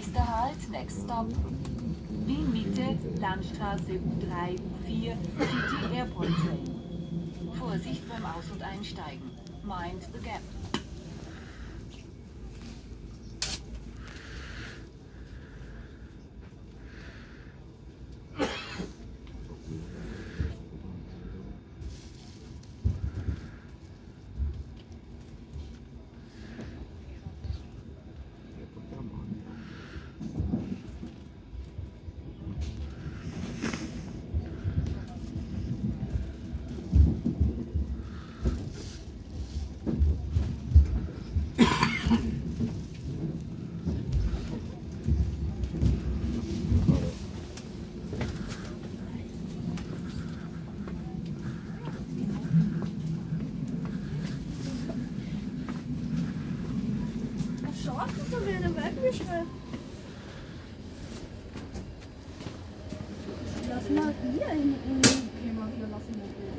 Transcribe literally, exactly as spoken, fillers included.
Nächster Halt, next stop. Wien Mitte, Landstraße U drei, U vier, City Airport Train. Vorsicht beim Aus- und Einsteigen. Mind the gap. Schaut das so wie eine Wegmischel? Lass mal hier hin. Okay, mal hier lassen wir